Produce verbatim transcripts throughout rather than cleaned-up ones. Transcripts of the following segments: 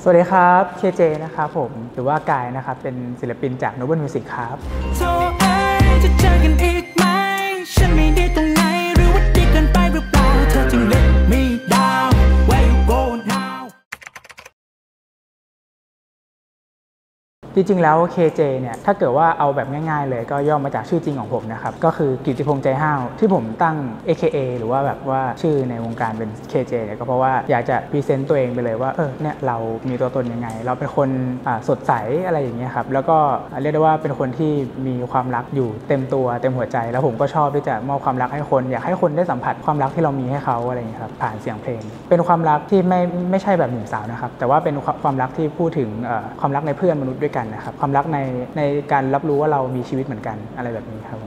สวัสดีครับ เค เจ นะครับผมหรือว่ากายนะครับเป็นศิลปินจาก Noble Music ครับโทรเอ้ยจะเจอกันอีกไหมฉันไม่ดีตรงไหนหรือว่าดีเกินไปหรือเปล่าเธอจึง let me down where you go now จริงๆแล้ว เค เจ เนี่ยถ้าเกิดว่าเอาแบบง่ายๆเลยก็ย่อมาจากชื่อจริงของผมนะครับก็คือกิตติพงษ์ใจห้าวที่ผมตั้ง เอ เค เอ หรือว่าแบบว่าชื่อในวงการเป็น เค เจ เนี่ยก็เพราะว่าอยากจะพรีเซนต์ตัวเองไปเลยว่าเออเนี่ยเรามีตัวตนยังไงเราเป็นคนสดใสอะไรอย่างเงี้ยครับแล้วก็เรียกได้ว่าเป็นคนที่มีความรักอยู่เต็มตัวเต็มหัวใจแล้วผมก็ชอบที่จะมอบความรักให้คนอยากให้คนได้สัมผัสความรักที่เรามีให้เขาอะไรอย่างเงี้ยครับผ่านเสียงเพลงเป็นความรักที่ไม่ไม่ใช่แบบหนุ่มสาวนะครับแต่ว่าเป็นความรักที่พูดถึงความรักในเพื่อนมนุษย์ด้วยกันนะครับความรักในในการรับรู้ว่าเรามีชีวิตเหมือนกันอะไรแบบนี้ครับ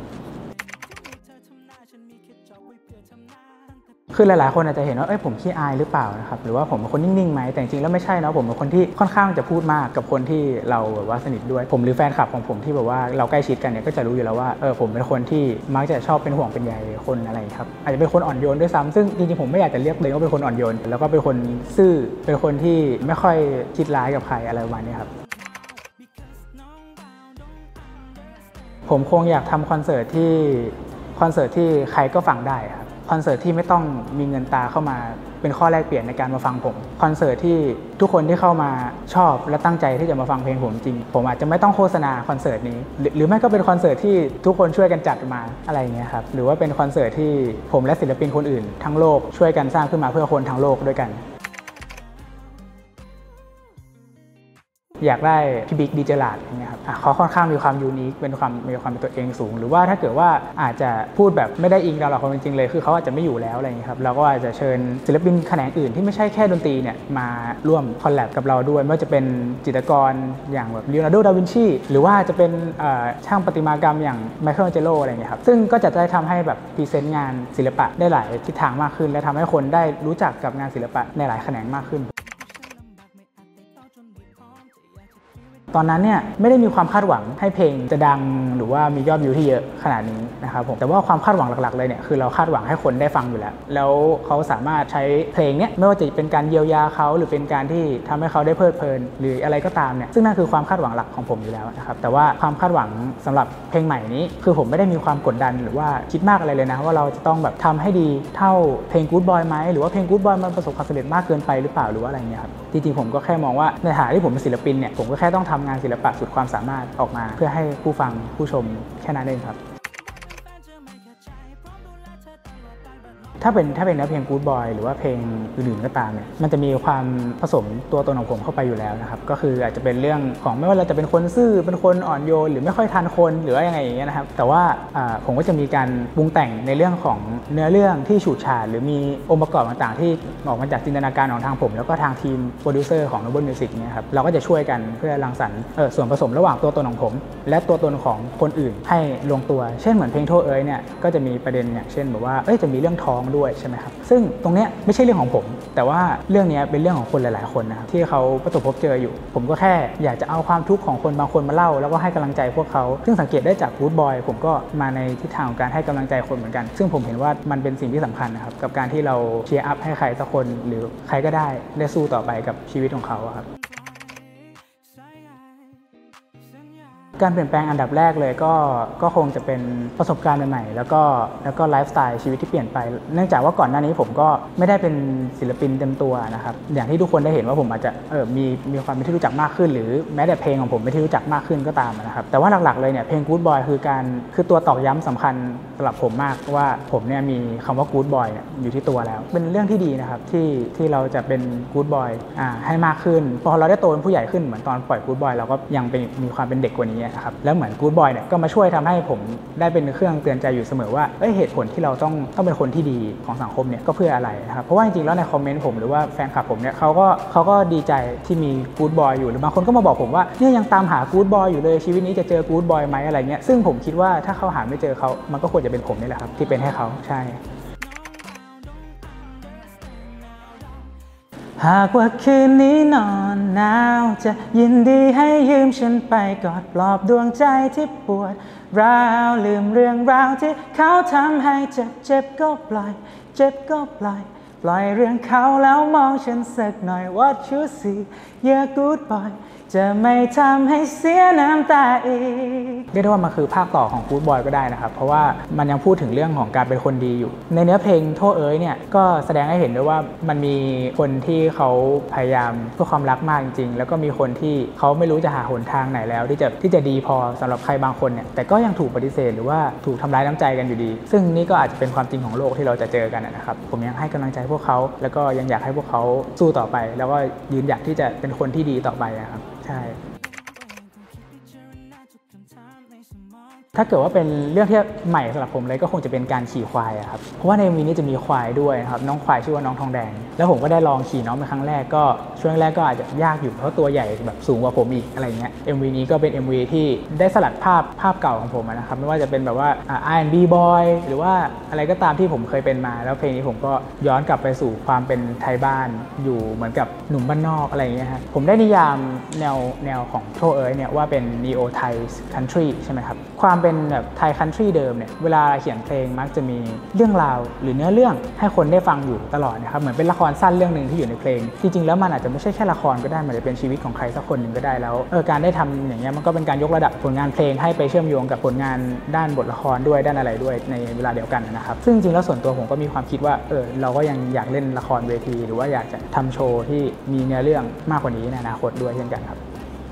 คือหลายๆคนอาจจะเห็นว่าเอ้ยผมขี้อายหรือเปล่านะครับหรือว่าผมเป็นคนนิ่งๆไหมแต่จริงๆแล้วไม่ใช่นะผมเป็นคนที่ค่อนข้างจะพูดมากกับคนที่เราแบบว่าสนิทด้วยผมหรือแฟนคลับของผมที่แบบว่าเราใกล้ชิดกันเนี่ยก็จะรู้อยู่แล้วว่าเออผมเป็นคนที่มักจะชอบเป็นห่วงเป็นใยคนอะไรครับอาจจะเป็นคนอ่อนโยนด้วยซ้ำซึ่งจริงๆผมไม่อยากจะเรียกเลยว่าเป็นคนอ่อนโยนแล้วก็เป็นคนซื่อเป็นคนที่ไม่ค่อยคิดร้ายกับใครอะไรประมาณนี้ครับผมคงอยากทำคอนเสิร์ตที่คอนเสิร์ตที่ใครก็ฟังได้ครับคอนเสิร์ตที่ไม่ต้องมีเงินตาเข้ามาเป็นข้อแลกเปลี่ยนในการมาฟังผมคอนเสิร์ตที่ทุกคนที่เข้ามาชอบและตั้งใจที่จะมาฟังเพลงผมจริงผมอาจจะไม่ต้องโฆษณาคอนเสิร์ตนี้หรือไม่ก็เป็นคอนเสิร์ตที่ทุกคนช่วยกันจัดมาอะไรอย่างเงี้ยครับหรือว่าเป็นคอนเสิร์ตที่ผมและศิลปินคนอื่นทั้งโลกช่วยกันสร้างขึ้นมาเพื่อคนทั้งโลกด้วยกันอยากได้พี่บิ๊กดีเจลาดอย่างเงี้ยครับเขาค่อนข้างมีความยูนิคเป็นความมีความเป็นตัวเองสูงหรือว่าถ้าเกิดว่าอาจจะพูดแบบไม่ได้อิงดาวหลักความเป็นจริงเลยคือเขาอาจจะไม่อยู่แล้วอะไรอย่างเงี้ยครับเราก็อาจจะเชิญศิลปินแขนงอื่นที่ไม่ใช่แค่ดนตรีเนี่ยมาร่วมคอลแลบกับเราด้วยไม่ว่าจะเป็นจิตรกรอย่างแบบลีโอนาร์โด ดาวินชีหรือว่าจะเป็นช่างประติมากรรมอย่างไมเคิลแองเจโลอะไรอย่างเงี้ยครับซึ่งก็จะได้ทำให้แบบพรีเซนต์งานศิลปะได้หลายทิศทางมากขึ้นและทำให้คนได้รู้จักกับงานศิลปะในหลายแขนงมากขึ้นตอนนั้นเนี่ยไม่ได้มีความคาดหวังให้เพลงจะดังหรือว่ามียอดวิวที่เยอะขนาดนี้นะครับผมแต่ว่าความคาดหวังหลักๆเลยเนี่ยคือเราคาดหวังให้คนได้ฟังอยู่แล้วแล้วเขาสามารถใช้เพลงเนี้ยไม่ว่าจะเป็นการเยียวยาเขาหรือเป็นการที่ทำให้เขาได้เพลิดเพลินหรืออะไรก็ตามเนี่ยซึ่งนั่นคือความคาดหวังหลักของผมอยู่แล้วนะครับแต่ว่าความคาดหวังสำหรับเพลงใหม่นี้คือผมไม่ได้มีความกดดันหรือว่าคิดมากอะไรเลยนะว่าเราจะต้องแบบทำให้ดีเท่าเพลง Good Boy ไหมหรือว่าเพลง Good Boy มันประสบความสำเร็จมากเกินไปหรือเปล่าหรือว่าอะไรเงี้ยครับจริงๆผมก็แค่มองว่าในฐานะที่ผมเป็นศิลปินเนี่ยผมก็แค่ต้องทำงานศิลปะสุดความสามารถออกมาเพื่อให้ผู้ฟังผู้ชมแค่นั้นเองครับถ้าเป็นถ้าเป็นเนื้อเพลง Good Boy หรือว่าเพลงอื่นๆก็ตามเนี่ยมันจะมีความผสมตัวตนของผมเข้าไปอยู่แล้วนะครับก็คืออาจจะเป็นเรื่องของไม่ว่าเราจะเป็นคนซื่อเป็นคนอ่อนโยนหรือไม่ค่อยทันคนหรือว่ายังไงอย่างเงี้ยนะครับแต่ว่าผมก็จะมีการปรุงแต่งในเรื่องของเนื้อเรื่องที่ฉูดฉาดหรือมีองค์ประกอบต่างๆที่ออกมาจากจินตนาการของทางผมแล้วก็ทางทีมโปรดิวเซอร์ของ Noble Music เนี่ยครับเราก็จะช่วยกันเพื่อรังสรรค์ส่วนผสมระหว่างตัวตนของผมและตัวตนของคนอื่นให้ลงตัวเช่นเหมือนเพลงโทษเอ๋ยเนี่ยก็จะมีประเด็นอย่างเช่นแบบว่าเอ้ยจะมีเรื่องท้องด้วยใช่ไหมครับซึ่งตรงนี้ไม่ใช่เรื่องของผมแต่ว่าเรื่องนี้เป็นเรื่องของคนหลายๆคนนะครับที่เขาประสบพบเจออยู่ผมก็แค่อยากจะเอาความทุกข์ของคนบางคนมาเล่าแล้วก็ให้กำลังใจพวกเขาซึ่งสังเกตได้จาก Good Boy ผมก็มาในทิศทางของการให้กำลังใจคนเหมือนกันซึ่งผมเห็นว่ามันเป็นสิ่งที่สำคัญนะครับกับการที่เราเชียร์อัพให้ใครสักคนหรือใครก็ได้ได้สู้ต่อไปกับชีวิตของเขาครับการเปลี่ยนแปลงอันดับแรกเลยก็ก็คงจะเป็นประสบการณ์ใหม่ๆแล้วก็แล้วก็ไลฟ์สไตล์ชีวิตที่เปลี่ยนไปเนื่องจากว่าก่อนหน้านี้ผมก็ไม่ได้เป็นศิลปินเต็มตัวนะครับอย่างที่ทุกคนได้เห็นว่าผมอาจจะเออมีมีความเป็นที่รู้จักมากขึ้นหรือแม้แต่เพลงของผมเป็นที่รู้จักมากขึ้นก็ตามนะครับแต่ว่าหลักๆเลยเนี่ยเพลง Good Boy คือการคือตัวตอกย้ำสำคัญสำหรับผมมากว่าผมเนี่ยมีคำว่า Good Boy เนี่ยอยู่ที่ตัวแล้วเป็นเรื่องที่ดีนะครับที่ที่เราจะเป็น Good Boy อ่าให้มากขึ้นพอเราได้โตเป็นผู้ใหญ่ขึ้นเหมือนตอนปล่อย Good Boy เราก็ยังเป็นมีความเป็นเด็กกว่านี้นะครับแล้วเหมือน Good Boy เนี่ยก็มาช่วยทำให้ผมได้เป็นเครื่องเตือนใจอยู่เสมอว่าเอ้ยเหตุผลที่เราต้องต้องเป็นคนที่ดีของสังคมเนี่ยก็เพื่ออะไรนะครับเพราะว่าจริงๆแล้วในคอมเมนต์ผมหรือว่าแฟนคลับผมเนี่ยเขาก็เขาก็ดีใจที่มี Good Boy อยู่หรือบางคนก็มาบอกผมว่าเนี่ยยังตามหา Good Boy อยู่เลยชีวิตนี้จะเจอ Good Boy ไหมอะไรเงี้ยซึ่งผมคิดว่าถ้าเขาหาไม่เจอเขามันก็ควรจะเป็นผมนี่แหละครับที่เป็นให้เขาใช่หากว่าคืนนี้นอนหนาวจะยินดีให้ยืมฉันไปกอดปลอบดวงใจที่ปวดร้าวลืมเรื่องราวที่เขาทำให้เจ็บเจ็บก็ปล่อยเจ็บก็ปล่อยปล่อยเรื่องเขาแล้วมองฉันสักหน่อย What you see yeah good boy จะไม่ทำให้เสียน้ำตาอีกเรียกได้ว่ามันคือภาคต่อของ Good Boy ก็ได้นะครับเพราะว่ามันยังพูดถึงเรื่องของการเป็นคนดีอยู่ในเนื้อเพลงโทษเอ๋ยเนี่ยก็แสดงให้เห็นด้วยว่ามันมีคนที่เขาพยายามเพื่อความรักมากจริงๆแล้วก็มีคนที่เขาไม่รู้จะหาหนทางไหนแล้วที่จะที่จะดีพอสำหรับใครบางคนเนี่ยแต่ก็ยังถูกปฏิเสธหรือว่าถูกทำร้ายน้ำใจกันอยู่ดีซึ่งนี่ก็อาจจะเป็นความจริงของโลกที่เราจะเจอกันนะครับผมยังให้กำลังใจพวกเขาแล้วก็ยังอยากให้พวกเขาสู้ต่อไปแล้วก็ยืนหยัดที่จะเป็นคนที่ดีต่อไปนะครับใช่ถ้าเกิดว่าเป็นเรื่องที่ใหม่สำหรับผมเลยก็คงจะเป็นการขี่ควายครับเพราะว่าใน เอ็ม วี นี้จะมีควายด้วยครับน้องควายชื่อว่าน้องทองแดงแล้วผมก็ได้ลองขี่น้องเป็นครั้งแรกก็ช่วงแรกก็อาจจะยากอยู่เพราะตัวใหญ่แบบสูงกว่าผมอีกอะไรเงี้ย เอ็ม วี นี้ก็เป็น เอ็ม วี ที่ได้สลัดภาพภาพเก่าของผมนะครับไม่ว่าจะเป็นแบบว่า อาร์ แอนด์ บี Boy หรือว่าอะไรก็ตามที่ผมเคยเป็นมาแล้วเพลงนี้ผมก็ย้อนกลับไปสู่ความเป็นไทยบ้านอยู่เหมือนกับหนุ่มบ้านนอกอะไรเงี้ยครับผมได้นิยามแนวแนวของโทเอ๋ยเนี่ยว่าเป็น Neo Thai Country ใช่ไหมครับความเป็นแบบไทยคันทรีเดิมเนี่ยเวลาเขียนเพลงมักจะมีเรื่องราวหรือเนื้อเรื่องให้คนได้ฟังอยู่ตลอดนะครับเหมือนเป็นละครสั้นเรื่องหนึ่งที่อยู่ในเพลงจริงๆแล้วมันอาจจะไม่ใช่แค่ละครก็ได้มันจะเป็นชีวิตของใครสักคนหนึ่งก็ได้แล้วเออการได้ทำอย่างเงี้ยมันก็เป็นการยกระดับผลงานเพลงให้ไปเชื่อมโยงกับผลงานด้านบทละครด้วยด้านอะไรด้วยในเวลาเดียวกันนะครับซึ่งจริงๆแล้วส่วนตัวผมก็มีความคิดว่าเออเราก็ยังอยากเล่นละครเวทีหรือว่าอยากจะทำโชว์ที่มีเนื้อเรื่องมากกว่านี้ในอนาคตด้วยเช่นกันครับ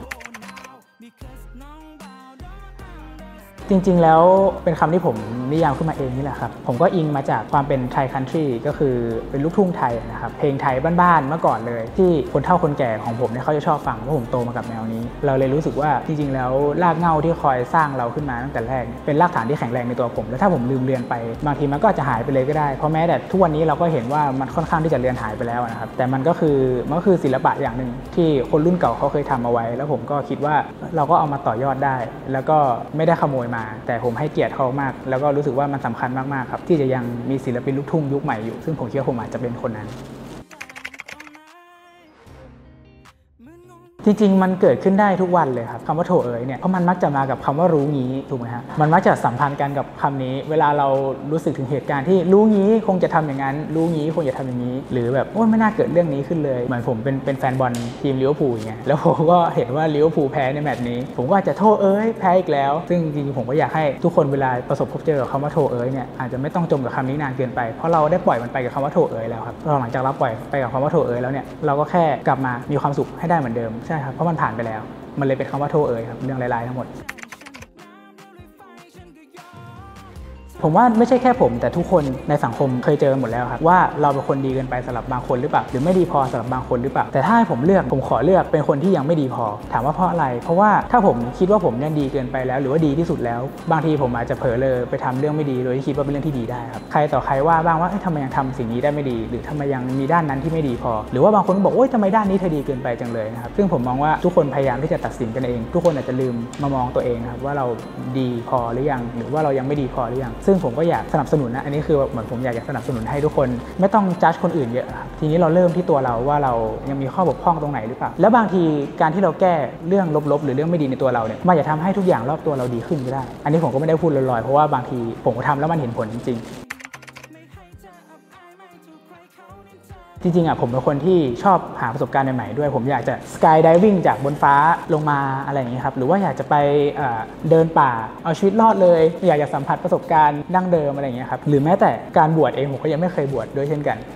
จริงๆแล้วเป็นคำที่ผมนิยามขึ้นมาเองนี่แหละครับผมก็อิงมาจากความเป็นไทยคันทรีก็คือเป็นลูกทุ่งไทยนะครับเพลงไทยบ้านๆเมื่อก่อนเลยที่คนเฒ่าคนแก่ของผมเนี่ยเขาจะชอบฟังเพราะผมโตมากับแนวนี้เราเลยรู้สึกว่าจริงๆแล้วรากเหง้าที่คอยสร้างเราขึ้นมาตั้งแต่แรกเป็นรากฐานที่แข็งแรงในตัวผมแล้วถ้าผมลืมเลือนไปบางทีมันก็จะหายไปเลยก็ได้เพราะแม้แต่ทุกวันนี้เราก็เห็นว่ามันค่อนข้างที่จะเลือนหายไปแล้วนะครับแต่มันก็คือมันก็คือศิลปะอย่างหนึ่งที่คนรุ่นเก่าเขาเคยทำเอาไว้แล้วผมก็คิดว่าเราก็เอามาต่อยอดได้แล้วก็ไม่ได้ขโมยมาแต่ผมให้เกียรติเขามากแล้วก็รู้สึกว่ามันสำคัญมากๆครับที่จะยังมีศิลปินลูกทุ่งยุคใหม่อยู่ซึ่งผมคิดว่าผมอาจจะเป็นคนนั้นจริงๆมันเกิดขึ้นได้ทุกวันเลยครับคำว่าโถเอ๋ยเนี่ยเพราะมันมักจะมากับคำว่ารู้งี้ถูกไหมฮะมันมักจะสัมพันธ์กันกับคำนี้เวลาเรารู้สึกถึงเหตุการณ์ที่รู้งี้คงจะทำอย่างนั้นรู้งี้คงจะทำอย่างนี้หรือแบบโอ้ไม่น่าเกิดเรื่องนี้ขึ้นเลยเหมือนผมเป็นเป็นแฟนบอลทีมลิเวอร์พูลไงแล้วผมก็เห็นว่าลิเวอร์พูลแพ้ในแมตช์นี้ผมก็อาจจะโถเอ๋ยแพ้อีกแล้วซึ่งจริงๆผมก็อยากให้ทุกคนเวลาประสบพบเจอกับคำว่าโถเอ๋ยเนี่ยอาจจะไม่ต้องจมกับคำนี้นานเกินไปเพราะเราได้ปล่อยมันไปกับคำว่าโถเอ๋ยแล้วครับเราหลังจากเราปล่อยไปกับคำว่าโถเอ๋ยแล้วเนี่ยเราก็แค่กลับมามีความสุขให้ได้เหมือนเดิมใช่ครับเพราะมันผ่านไปแล้วมันเลยเป็นคำว่าโทษเอ๋ยครับเรื่องร้ายๆทั้งหมดผมว่าไม่ใช่แค่ผมแต่ทุกคนในสังคมเคยเจอหมดแล้วครับว่าเราเป็นคนดีเกินไปสำหรับบางคนหรือเปล่าหรือไม่ดีพอสำหรับบางคนหรือเปล่าแต่ถ้าให้ผมเลือกผมขอเลือกเป็นคนที่ยังไม่ดีพอถามว่าเพราะอะไรเพราะว่าถ้าผมคิดว่าผมยังดีเกินไปแล้วหรือว่าดีที่สุดแล้วบางทีผมอาจจะเผลอเลยไปทำเรื่องไม่ดีโดยที่คิดว่าเป็นเรื่องที่ดีได้ครับใครต่อใครว่าบ้างว่าทำไมยังทำสิ่งนี้ได้ไม่ดีหรือทำไมยังมีด้านนั้นที่ไม่ดีพอหรือว่าบางคนบอกโอ๊ยทำไมด้านนี้เธอดีเกินไปจังเลยนะครับซึ่งผมมองว่าทุกคนพยายามที่จะตัดสินกันเองทุกคนอาจจะลืมมามองตัวเองนะครับว่าเราดีพอหรือยังหรือว่าเรายังไม่ดีพอหรือยังซึ่งผมก็อยากสนับสนุนนะอันนี้คือเหมือนผมอยากจะสนับสนุนให้ทุกคนไม่ต้องจัดคนอื่นเยอะครับทีนี้เราเริ่มที่ตัวเราว่าเรายังมีข้อบกพร่องตรงไหนหรือเปล่าแล้วบางทีการที่เราแก้เรื่องลบๆหรือเรื่องไม่ดีในตัวเราเนี่ยมันจะทำให้ทุกอย่างรอบตัวเราดีขึ้นก็ได้อันนี้ผมก็ไม่ได้พูดลอยๆเพราะว่าบางทีผมก็ทำแล้วมันเห็นผลจริงจริงๆอ่ะผมเป็นคนที่ชอบหาประสบการณ์ใหม่ๆด้วยผมอยากจะสกายไดวิ่งจากบนฟ้าลงมาอะไรอย่างนี้ครับหรือว่าอยากจะไปเดินป่าเอาชีวิตรอดเลยอยากจะสัมผัสประสบการณ์ดั้งเดิมอะไรอย่างนี้ครับหรือแม้แต่การบวชเองผมก็ยังไม่เคยบวชด้วยเช่นกัน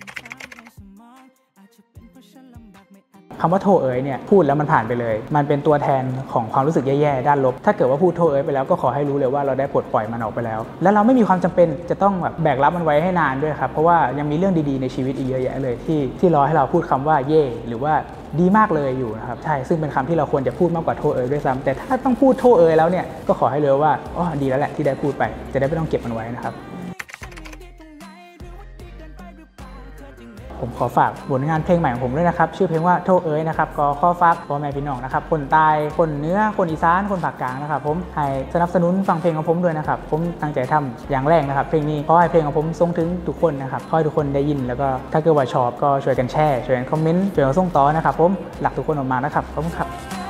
คำว่าโทเอ๋ยเนี่ยพูดแล้วมันผ่านไปเลยมันเป็นตัวแทนของความรู้สึกแย่ๆด้านลบถ้าเกิดว่าพูดโทเอ๋ยไปแล้วก็ขอให้รู้เลยว่าเราได้ปลดปล่อยมันออกไปแล้วและเราไม่มีความจำเป็นจะต้องแบบแบกรับมันไว้ให้นานด้วยครับเพราะว่ายังมีเรื่องดีๆในชีวิตอีกเยอะแยะเลยที่ที่รอให้เราพูดคำว่าเย่หรือว่าดีมากเลยอยู่นะครับใช่ซึ่งเป็นคำที่เราควรจะพูดมากกว่าโทเอ๋ยด้วยซ้ำแต่ถ้าต้องพูดโทเอ๋ยแล้วเนี่ยก็ขอให้รู้ว่าอ๋อดีแล้วแหละที่ได้พูดไปจะได้ไม่ต้องเก็บมันไว้นะครับผมขอฝากผลงานเพลงใหม่ของผมด้วยนะครับชื่อเพลงว่าโทเอ๋ยนะครับก็ข้อฝากพ่อแม่พี่น้องนะครับคนใต้คนเหนือคนอีสานคนภาคกลางนะครับผมให้สนับสนุนฟังเพลงของผมด้วยนะครับผมตั้งใจทำอย่างแรกนะครับเพลงนี้ขอให้เพลงของผมส่งถึงทุกคนนะครับขอให้ทุกคนได้ยินแล้วก็ถ้าเกิดว่าชอบก็ช่วยกันแชร์ช่วยกันคอมเมนต์ช่วยกันส่งต่อนะครับผมหลักทุกคนออกมานะครับขอบคุณครับ